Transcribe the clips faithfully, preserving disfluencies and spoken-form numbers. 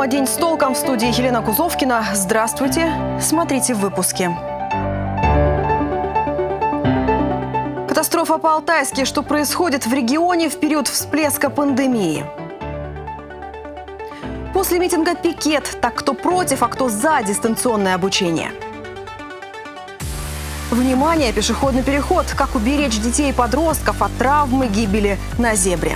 Программа «День с толком», в студии Елена Кузовкина. Здравствуйте. Смотрите в выпуске. Катастрофа по-алтайски. Что происходит в регионе в период всплеска пандемии? После митинга пикет. Так кто против, а кто за дистанционное обучение? Внимание! Пешеходный переход. Как уберечь детей и подростков от травмы, гибели на зебре?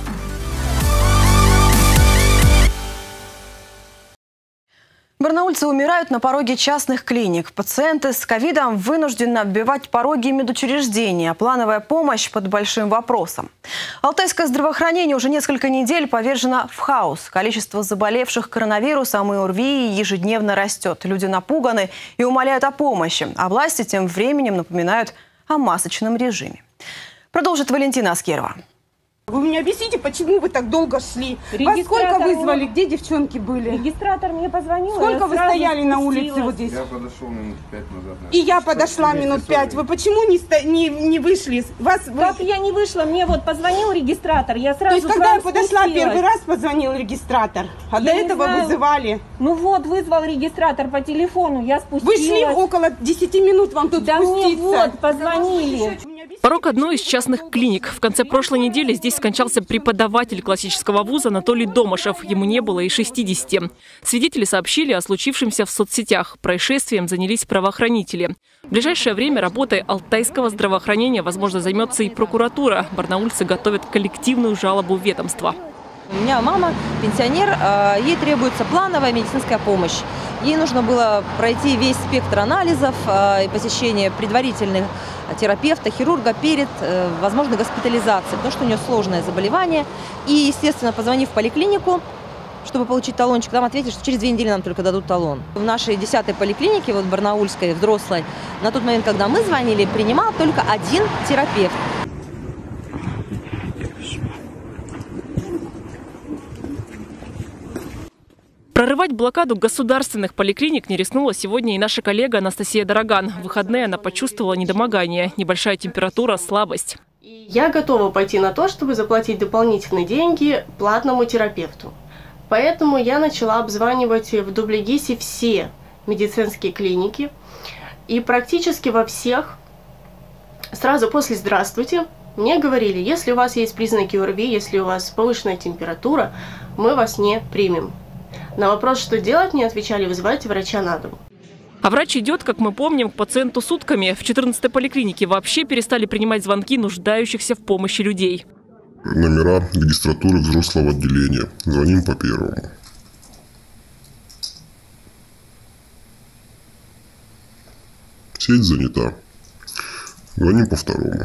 Барнаульцы умирают на пороге частных клиник. Пациенты с ковидом вынуждены оббивать пороги медучреждений. А плановая помощь под большим вопросом. Алтайское здравоохранение уже несколько недель повержено в хаос. Количество заболевших коронавирусом и ОРВИ ежедневно растет. Люди напуганы и умоляют о помощи. А власти тем временем напоминают о масочном режиме. Продолжит Валентина Аскерова. Вы мне объясните, почему вы так долго шли? Вас сколько вызвали? Где девчонки были? Регистратор мне позвонил. Сколько вы стояли на улице вот здесь? Я подошел минут пять назад. И я подошла минут пять. Вы почему не, сто... не, не вышли? Вас... Как я не вышла? Мне вот позвонил регистратор. Я сразу. То есть, когда я подошла, спустилась. Первый раз позвонил регистратор, а я до этого знаю. Вызывали. Ну вот, вызвал регистратор по телефону, я спустилась. Вы шли около десяти минут, вам тут да спуститься. Мне вот позвонили. Порог одной из частных клиник. В конце прошлой недели здесь скончался преподаватель классического вуза Анатолий Домашев. Ему не было и шестидесяти. Свидетели сообщили о случившемся в соцсетях. Происшествием занялись правоохранители. В ближайшее время работой алтайского здравоохранения, возможно, займется и прокуратура. Барнаульцы готовят коллективную жалобу в ведомство. У меня мама пенсионер, ей требуется плановая медицинская помощь. Ей нужно было пройти весь спектр анализов и посещение предварительных терапевта, хирурга перед возможной госпитализацией, потому что у нее сложное заболевание. И, естественно, позвонив в поликлинику, чтобы получить талончик, нам ответили, что через две недели нам только дадут талон. В нашей десятой поликлинике, вот барнаульской, взрослой, на тот момент, когда мы звонили, принимал только один терапевт. Прорывать блокаду государственных поликлиник не рискнула сегодня и наша коллега Анастасия Дороган. В выходные она почувствовала недомогание, небольшая температура, слабость. Я готова пойти на то, чтобы заплатить дополнительные деньги платному терапевту. Поэтому я начала обзванивать в Дубльгисе все медицинские клиники. И практически во всех сразу после «Здравствуйте» мне говорили, если у вас есть признаки ОРВИ, если у вас повышенная температура, мы вас не примем. На вопрос, что делать, мне отвечали: вызывайте врача на дом. А врач идет, как мы помним, к пациенту сутками. В четырнадцатой поликлинике вообще перестали принимать звонки нуждающихся в помощи людей. Номера регистратуры взрослого отделения. Звоним по первому. Сеть занята. Звоним по второму.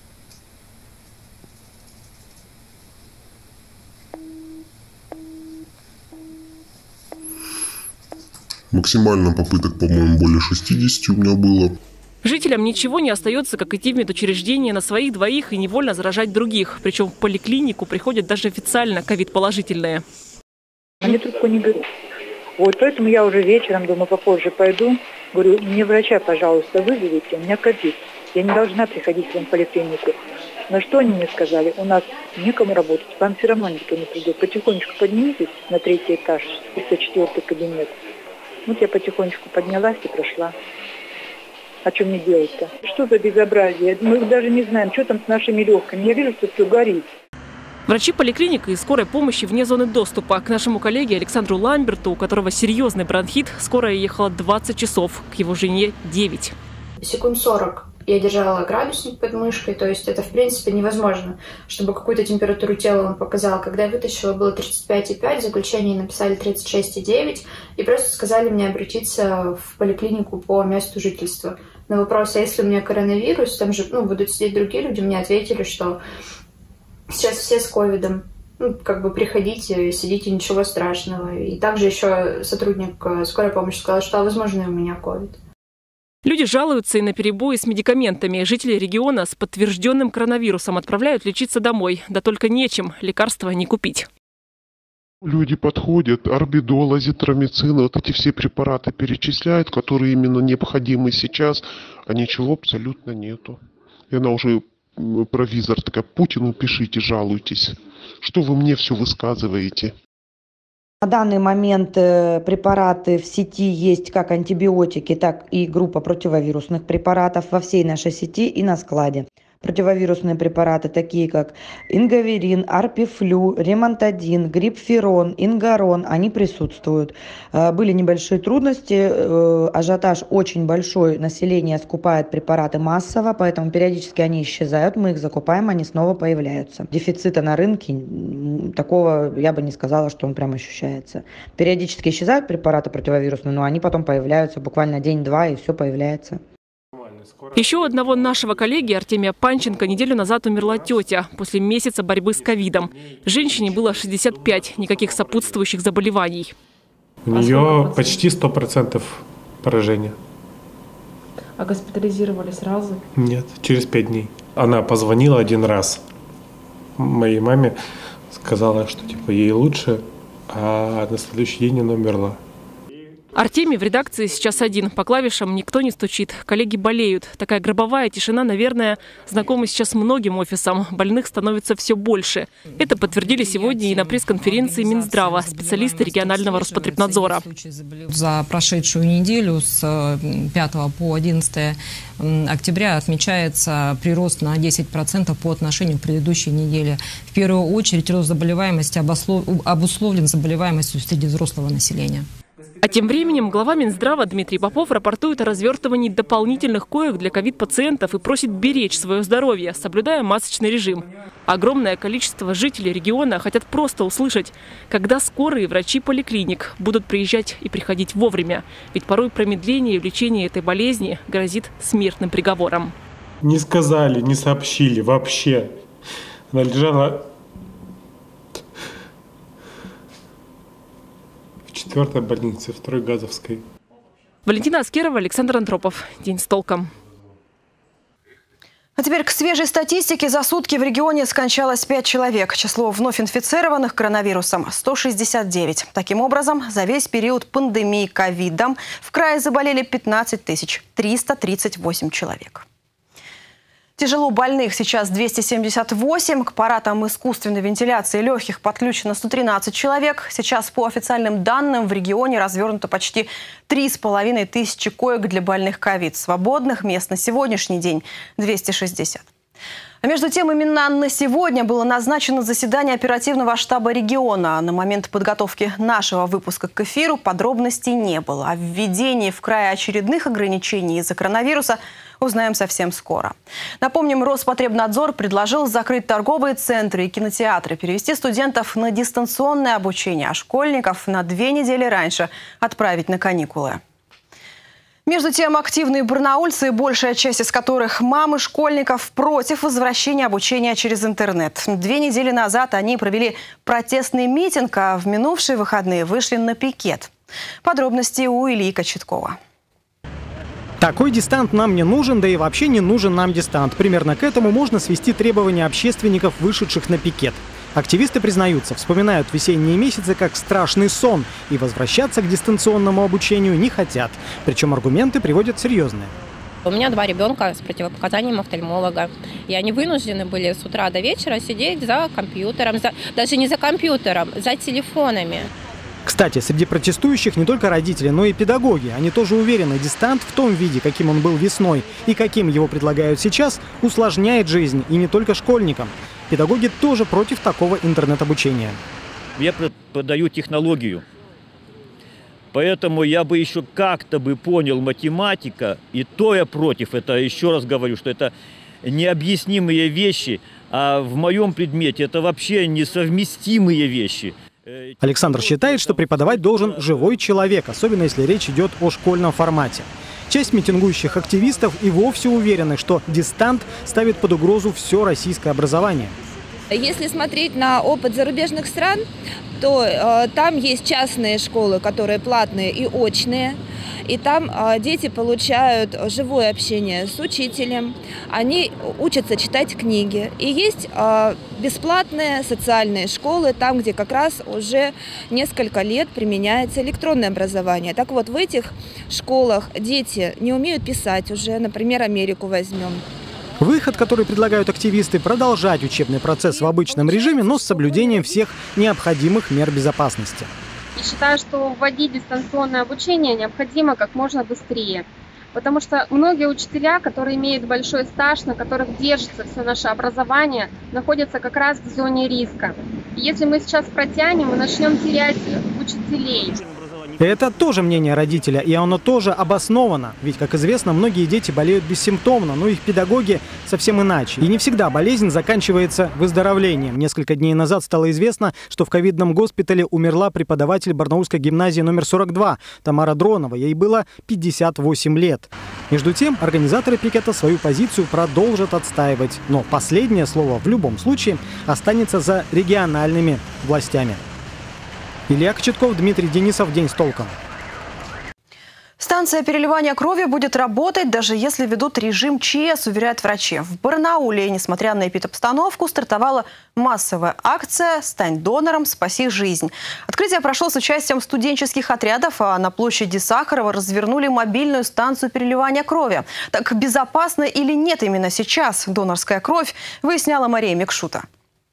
Максимально попыток, по-моему, более шестидесяти у меня было. Жителям ничего не остается, как идти в медучреждение на своих двоих и невольно заражать других. Причем в поликлинику приходят даже официально ковид-положительные. Они трубку не берут. Вот поэтому я уже вечером, думаю, попозже пойду. Говорю, мне врача, пожалуйста, вызовите, у меня ковид. Я не должна приходить в поликлинику. На что они мне сказали? У нас некому работать, вам все равно никто не придет. Потихонечку поднимитесь на третий этаж, тридцать четвёртый кабинет. Вот я потихонечку поднялась и прошла. А что мне делать-то? Что за безобразие? Мы даже не знаем, что там с нашими легкими. Я вижу, что все горит. Врачи поликлиники и скорой помощи вне зоны доступа. К нашему коллеге Александру Ламберту, у которого серьезный бронхит, скорая ехала двадцать часов, к его жене девять. Секунд сорок я держала градусник под мышкой, то есть это в принципе невозможно, чтобы какую-то температуру тела он показал. Когда я вытащила, было тридцать пять и пять, в заключении написали тридцать шесть и девять и просто сказали мне обратиться в поликлинику по месту жительства. На вопрос, а если у меня коронавирус, там же ну, будут сидеть другие люди, мне ответили, что сейчас все с ковидом. Ну, как бы приходите, сидите, ничего страшного. И также еще сотрудник скорой помощи сказал, что возможно у меня ковид. Люди жалуются и на перебои с медикаментами. Жители региона с подтвержденным коронавирусом отправляют лечиться домой. Да только нечем, лекарства не купить. Люди подходят, орбидол, азитромицин, вот эти все препараты перечисляют, которые именно необходимы сейчас, а ничего абсолютно нету. И она уже провизор такая: Путину пишите, жалуйтесь. Что вы мне все высказываете? На данный момент препараты в сети есть как антибиотики, так и группа противовирусных препаратов во всей нашей сети и на складе. Противовирусные препараты, такие как ингаверин, арпифлю, ремонтадин, грипферон, ингарон, они присутствуют. Были небольшие трудности, ажиотаж очень большой, население скупает препараты массово, поэтому периодически они исчезают, мы их закупаем, они снова появляются. Дефицита на рынке такого, я бы не сказала, что он прям ощущается. Периодически исчезают препараты противовирусные, но они потом появляются буквально день-два, и все появляется. Еще у одного нашего коллеги Артемия Панченко неделю назад умерла тетя после месяца борьбы с ковидом. Женщине было шестьдесят пять, никаких сопутствующих заболеваний. У нее почти сто процентов поражения. А госпитализировали сразу? Нет, через пять дней. Она позвонила один раз моей маме, сказала, что типа ей лучше, а на следующий день она умерла. Артемий в редакции сейчас один. По клавишам никто не стучит. Коллеги болеют. Такая гробовая тишина, наверное, знакома сейчас многим офисам. Больных становится все больше. Это подтвердили сегодня и на пресс-конференции Минздрава специалисты регионального Роспотребнадзора. За прошедшую неделю с пятого по одиннадцатое октября отмечается прирост на десять процентов по отношению к предыдущей неделе. В первую очередь рост заболеваемости обусловлен заболеваемостью среди взрослого населения. А тем временем глава Минздрава Дмитрий Попов рапортует о развертывании дополнительных коек для ковид-пациентов и просит беречь свое здоровье, соблюдая масочный режим. Огромное количество жителей региона хотят просто услышать, когда скорые врачи поликлиник будут приезжать и приходить вовремя. Ведь порой промедление в лечении этой болезни грозит смертным приговором. Не сказали, не сообщили вообще. Она лежала в четвертой больнице, второй Газовской. Валентина Аскерова, Александр Антропов. День с толком. А теперь к свежей статистике. За сутки в регионе скончалось пять человек. Число вновь инфицированных коронавирусом – сто шестьдесят девять. Таким образом, за весь период пандемии ковидом в крае заболели пятнадцать тысяч триста тридцать восемь человек. Тяжело больных сейчас двести семьдесят восемь. К аппаратам искусственной вентиляции легких подключено сто тринадцать человек. Сейчас, по официальным данным, в регионе развернуто почти три с половиной тысячи коек для больных ковид. Свободных мест на сегодняшний день двести шестьдесят. А между тем, именно на сегодня было назначено заседание оперативного штаба региона. На момент подготовки нашего выпуска к эфиру подробностей не было. О введении в крае очередных ограничений из-за коронавируса узнаем совсем скоро. Напомним, Роспотребнадзор предложил закрыть торговые центры и кинотеатры, перевести студентов на дистанционное обучение, а школьников на две недели раньше отправить на каникулы. Между тем, активные барнаульцы, большая часть из которых мамы школьников, против возвращения обучения через интернет. Две недели назад они провели протестный митинг, а в минувшие выходные вышли на пикет. Подробности у Ильи Кочеткова. Такой дистант нам не нужен, да и вообще не нужен нам дистант. Примерно к этому можно свести требования общественников, вышедших на пикет. Активисты признаются, вспоминают весенние месяцы как страшный сон и возвращаться к дистанционному обучению не хотят. Причем аргументы приводят серьезные. У меня два ребенка с противопоказанием офтальмолога. И они вынуждены были с утра до вечера сидеть за компьютером, за, даже не за компьютером, за телефонами. Кстати, среди протестующих не только родители, но и педагоги. Они тоже уверены, дистант в том виде, каким он был весной и каким его предлагают сейчас, усложняет жизнь и не только школьникам. Педагоги тоже против такого интернет-обучения. Я преподаю технологию, поэтому я бы еще как-то бы понял математика, и то я против. Это, еще раз говорю, что это необъяснимые вещи, а в моем предмете это вообще несовместимые вещи. Александр считает, что преподавать должен живой человек, особенно если речь идет о школьном формате. Часть митингующих активистов и вовсе уверены, что дистант ставит под угрозу все российское образование. Если смотреть на опыт зарубежных стран, то э, там есть частные школы, которые платные и очные. И там э, дети получают живое общение с учителем, они учатся читать книги. И есть э, бесплатные социальные школы, там, где как раз уже несколько лет применяется электронное образование. Так вот, в этих школах дети не умеют писать уже, например, Америку возьмем. Выход, который предлагают активисты, продолжать учебный процесс в обычном режиме, но с соблюдением всех необходимых мер безопасности. И считаю, что вводить дистанционное обучение необходимо как можно быстрее. Потому что многие учителя, которые имеют большой стаж, на которых держится все наше образование, находятся как раз в зоне риска. И если мы сейчас протянем, мы начнем терять учителей. Это тоже мнение родителя, и оно тоже обосновано. Ведь, как известно, многие дети болеют бессимптомно, но их педагоги совсем иначе. И не всегда болезнь заканчивается выздоровлением. Несколько дней назад стало известно, что в ковидном госпитале умерла преподаватель Барнаульской гимназии номер сорок два Тамара Дронова. Ей было пятьдесят восемь лет. Между тем, организаторы пикета свою позицию продолжат отстаивать. Но последнее слово в любом случае останется за региональными властями. Илья Кочетков, Дмитрий Денисов. День с толком. Станция переливания крови будет работать, даже если ведут режим ЧС, уверяют врачи. В Барнауле, несмотря на эпидобстановку, стартовала массовая акция «Стань донором, спаси жизнь». Открытие прошло с участием студенческих отрядов, а на площади Сахарова развернули мобильную станцию переливания крови. Так безопасно или нет именно сейчас донорская кровь, выясняла Мария Микшута.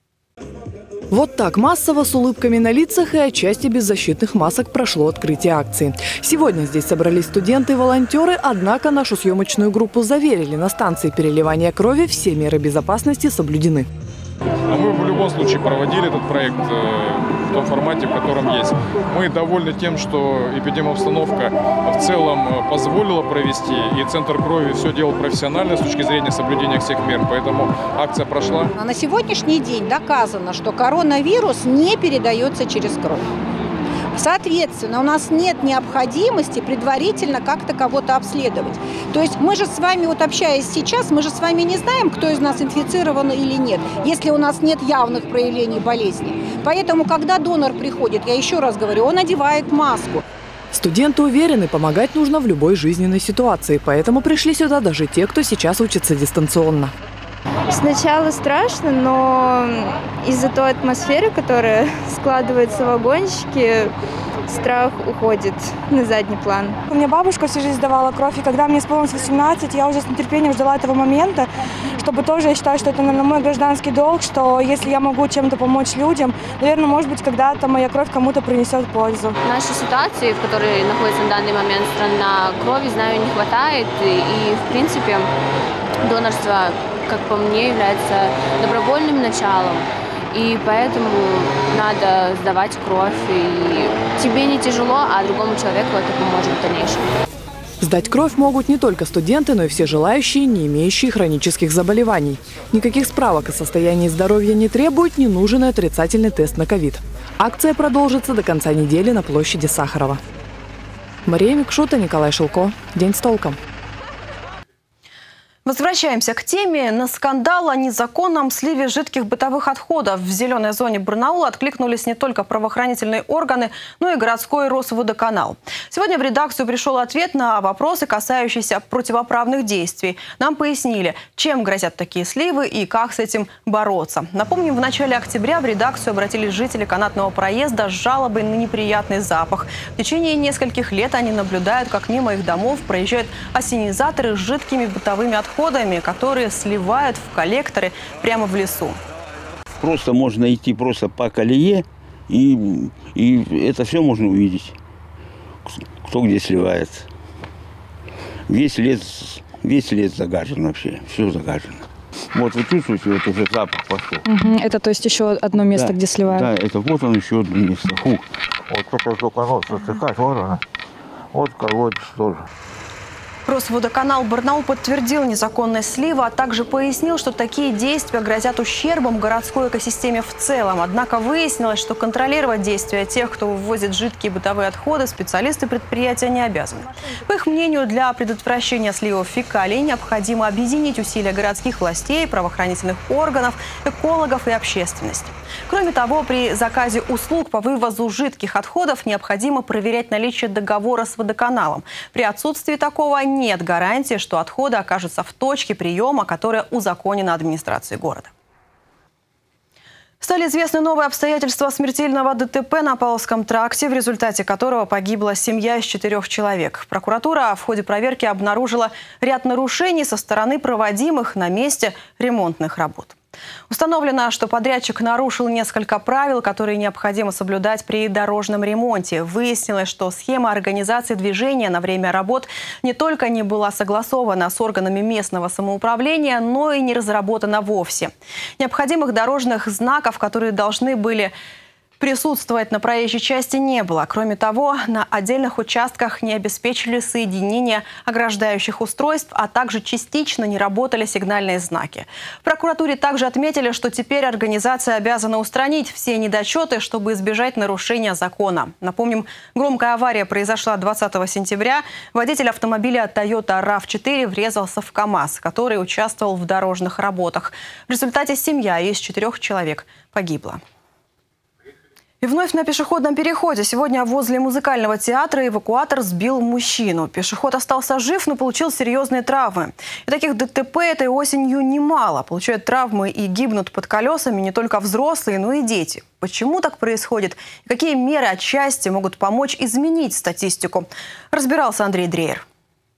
Вот так массово, с улыбками на лицах и отчасти без защитных масок прошло открытие акции. Сегодня здесь собрались студенты и волонтеры, однако нашу съемочную группу заверили, на станции переливания крови все меры безопасности соблюдены. Мы в любом случае проводили этот проект в том формате, в котором есть. Мы довольны тем, что эпидемиобстановка в целом позволила провести, и Центр крови все делал профессионально с точки зрения соблюдения всех мер, поэтому акция прошла. На сегодняшний день доказано, что коронавирус не передается через кровь. Соответственно, у нас нет необходимости предварительно как-то кого-то обследовать. То есть мы же с вами, вот общаясь сейчас, мы же с вами не знаем, кто из нас инфицирован или нет, если у нас нет явных проявлений болезни. Поэтому, когда донор приходит, я еще раз говорю, он одевает маску. Студенты уверены, помогать нужно в любой жизненной ситуации, поэтому пришли сюда даже те, кто сейчас учится дистанционно. Сначала страшно, но из-за той атмосферы, которая складывается в вагончике, страх уходит на задний план. У меня бабушка всю жизнь сдавала кровь, и когда мне исполнилось восемнадцать, я уже с нетерпением ждала этого момента, чтобы тоже, я считаю, что это, наверное, мой гражданский долг, что если я могу чем-то помочь людям, наверное, может быть, когда-то моя кровь кому-то принесет пользу. В нашей ситуации, в которой находится на данный момент страна, крови, знаю, не хватает, и, в принципе, донорство, как по мне, является добровольным началом. И поэтому надо сдавать кровь. И тебе не тяжело, а другому человеку это поможет в дальнейшем. Сдать кровь могут не только студенты, но и все желающие, не имеющие хронических заболеваний. Никаких справок о состоянии здоровья не требует, не нужен и отрицательный тест на ковид. Акция продолжится до конца недели на площади Сахарова. Мария Микшута, Николай Шилко. День с толком. Возвращаемся к теме. На скандал о незаконном сливе жидких бытовых отходов в зеленой зоне Барнаула откликнулись не только правоохранительные органы, но и городской Росводоканал. Сегодня в редакцию пришел ответ на вопросы, касающиеся противоправных действий. Нам пояснили, чем грозят такие сливы и как с этим бороться. Напомним, в начале октября в редакцию обратились жители канатного проезда с жалобой на неприятный запах. В течение нескольких лет они наблюдают, как мимо их домов проезжают ассенизаторы с жидкими бытовыми отходами, которые сливают в коллекторы прямо в лесу. Просто можно идти просто по колее, и, и это все можно увидеть, кто где сливается. Весь лес, весь лес загажен вообще, все загажено. Вот вы чувствуете, вот уже запах пошел. Угу, это то есть еще одно место, да, где сливают? Да, это вот он еще одно место. Фу. Вот только только нос затыкать, вот она. Вот колодец тоже. Росводоканал Барнаул подтвердил незаконность слива, а также пояснил, что такие действия грозят ущербом городской экосистеме в целом. Однако выяснилось, что контролировать действия тех, кто вывозит жидкие бытовые отходы, специалисты предприятия не обязаны. По их мнению, для предотвращения сливов фекалий необходимо объединить усилия городских властей, правоохранительных органов, экологов и общественности. Кроме того, при заказе услуг по вывозу жидких отходов необходимо проверять наличие договора с водоканалом. При отсутствии такого нет гарантии, что отходы окажутся в точке приема, которая узаконена администрацией города. Стали известны новые обстоятельства смертельного ДТП на Павловском тракте, в результате которого погибла семья из четырех человек. Прокуратура в ходе проверки обнаружила ряд нарушений со стороны проводимых на месте ремонтных работ. Установлено, что подрядчик нарушил несколько правил, которые необходимо соблюдать при дорожном ремонте. Выяснилось, что схема организации движения на время работ не только не была согласована с органами местного самоуправления, но и не разработана вовсе. Необходимых дорожных знаков, которые должны были присутствовать на проезжей части, не было. Кроме того, на отдельных участках не обеспечили соединение ограждающих устройств, а также частично не работали сигнальные знаки. В прокуратуре также отметили, что теперь организация обязана устранить все недочеты, чтобы избежать нарушения закона. Напомним, громкая авария произошла двадцатого сентября. Водитель автомобиля Toyota рав четыре врезался в КАМАЗ, который участвовал в дорожных работах. В результате семья из четырех человек погибла. И вновь на пешеходном переходе. Сегодня возле музыкального театра эвакуатор сбил мужчину. Пешеход остался жив, но получил серьезные травмы. И таких ДТП этой осенью немало. Получают травмы и гибнут под колесами не только взрослые, но и дети. Почему так происходит? И какие меры отчасти могут помочь изменить статистику? Разбирался Андрей Дрейер.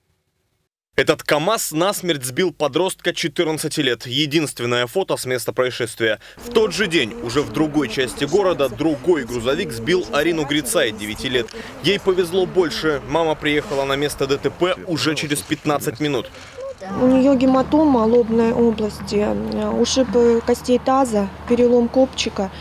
Этот КАМАЗ насмерть сбил подростка четырнадцати лет. Единственное фото с места происшествия. В тот же день, уже в другой части города, другой грузовик сбил Арину Грицай, девяти лет. Ей повезло больше. Мама приехала на место ДТП уже через пятнадцать минут. У нее гематома лобной области, ушиб костей таза, перелом копчика.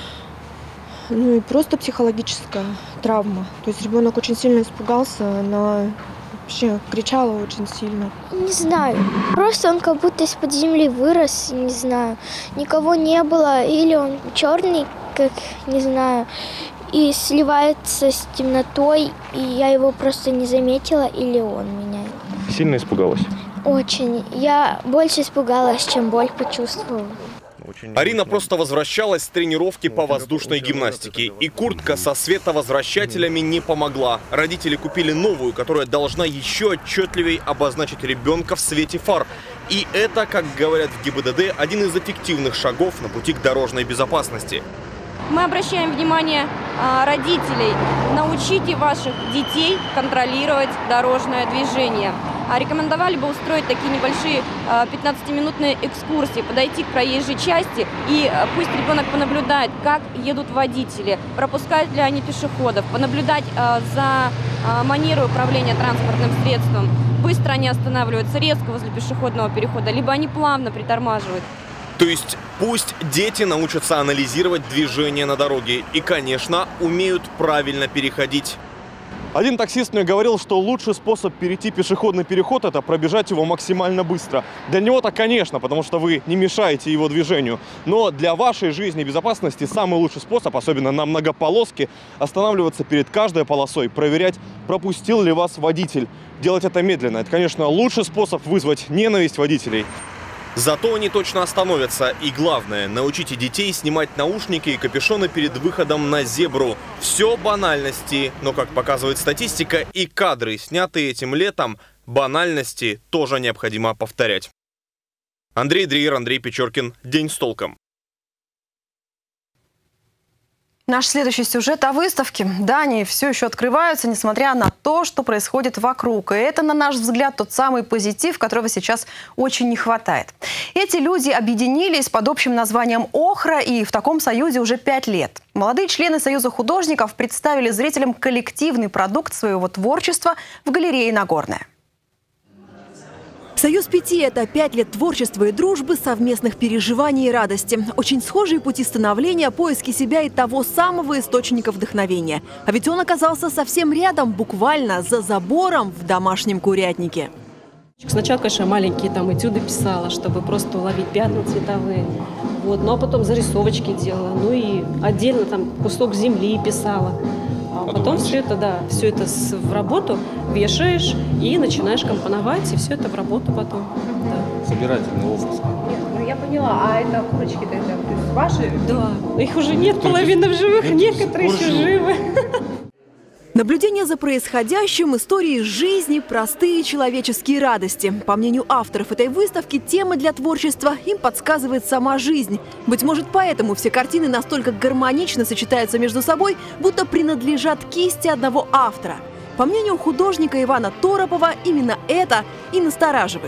Ну и просто психологическая травма. То есть ребенок очень сильно испугался, она вообще кричала очень сильно. Не знаю. Просто он как будто из-под земли вырос, не знаю. Никого не было. Или он черный, как, не знаю, и сливается с темнотой, и я его просто не заметила, или он меня. Сильно испугалась? Очень. Я больше испугалась, чем боль почувствовала. Арина просто возвращалась с тренировки по воздушной гимнастике. И куртка со световозвращателями не помогла. Родители купили новую, которая должна еще отчетливее обозначить ребенка в свете фар. И это, как говорят в ГИБДД, один из эффективных шагов на пути к дорожной безопасности. Мы обращаем внимание родителей. Научите ваших детей контролировать дорожное движение. Рекомендовали бы устроить такие небольшие пятнадцатиминутные экскурсии, подойти к проезжей части и пусть ребенок понаблюдает, как едут водители, пропускают ли они пешеходов, понаблюдать за манерой управления транспортным средством. Быстро они останавливаются резко возле пешеходного перехода, либо они плавно притормаживают. То есть пусть дети научатся анализировать движение на дороге и, конечно, умеют правильно переходить. Один таксист мне говорил, что лучший способ перейти пешеходный переход – это пробежать его максимально быстро. Для него-то, конечно, потому что вы не мешаете его движению. Но для вашей жизни и безопасности самый лучший способ, особенно на многополоске, останавливаться перед каждой полосой, проверять, пропустил ли вас водитель. Делать это медленно. Это, конечно, лучший способ вызвать ненависть водителей. Зато они точно остановятся. И главное, научите детей снимать наушники и капюшоны перед выходом на зебру. Все банальности, но, как показывает статистика, и кадры, снятые этим летом, банальности тоже необходимо повторять. Андрей Дрейер, Андрей Печоркин. День с толком. Наш следующий сюжет о выставке. Да, они все еще открываются, несмотря на то, что происходит вокруг. И это, на наш взгляд, тот самый позитив, которого сейчас очень не хватает. Эти люди объединились под общим названием «Охра», и в таком союзе уже пять лет. Молодые члены Союза художников представили зрителям коллективный продукт своего творчества в галерее «Нагорная». Союз пяти – это пять лет творчества и дружбы, совместных переживаний и радости. Очень схожие пути становления, поиски себя и того самого источника вдохновения. А ведь он оказался совсем рядом, буквально за забором в домашнем курятнике. Сначала, конечно, маленькие там этюды писала, чтобы просто уловить пятна цветовые. Вот. Ну а потом зарисовочки делала. Ну и отдельно там кусок земли писала. А потом все это, да, все это в работу вешаешь и начинаешь компоновать, и все это в работу потом. Да. Собирательный образ. Нет, ну я поняла, а это курочки-то это то есть ваши? Да, их уже нет, половина в живых, некоторые еще живы. Наблюдение за происходящим, истории жизни, простые человеческие радости. По мнению авторов этой выставки, темы для творчества им подсказывает сама жизнь. Быть может, поэтому все картины настолько гармонично сочетаются между собой, будто принадлежат кисти одного автора. По мнению художника Ивана Торопова, именно это и настораживает.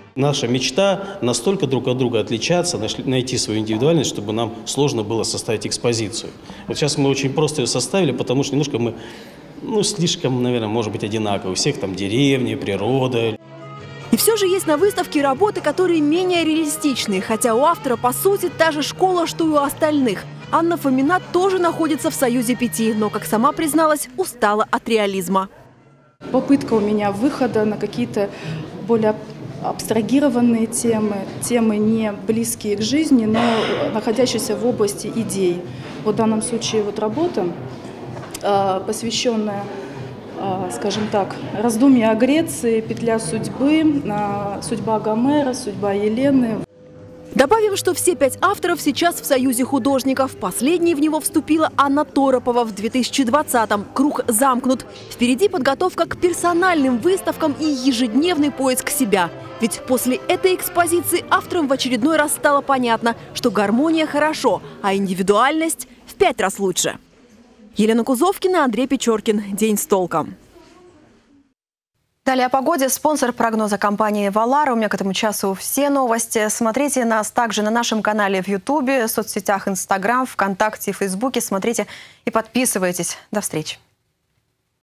Наша мечта настолько друг от друга отличаться, найти свою индивидуальность, чтобы нам сложно было составить экспозицию. Вот сейчас мы очень просто ее составили, потому что немножко мы, ну, слишком, наверное, может быть, одинаковы. У всех там деревни, природа. И все же есть на выставке работы, которые менее реалистичные, хотя у автора, по сути, та же школа, что и у остальных. Анна Фомина тоже находится в «Союзе пяти», но, как сама призналась, устала от реализма. Попытка у меня выхода на какие-то более абстрагированные темы, темы не близкие к жизни, но находящиеся в области идей. Вот в данном случае вот работа, посвященная, скажем так, раздумья о Греции, петля судьбы, судьба Гомера, судьба Елены. Добавим, что все пять авторов сейчас в Союзе художников. Последней в него вступила Анна Торопова в две тысячи двадцатом. Круг замкнут. Впереди подготовка к персональным выставкам и ежедневный поиск себя. Ведь после этой экспозиции авторам в очередной раз стало понятно, что гармония хорошо, а индивидуальность в пять раз лучше. Елена Кузовкина, Андрей Печоркин. День с толком. Далее о погоде. Спонсор прогноза компании «Валара». У меня к этому часу все новости. Смотрите нас также на нашем канале в Ютубе, в соцсетях Инстаграм, ВКонтакте и Фейсбуке. Смотрите и подписывайтесь. До встречи.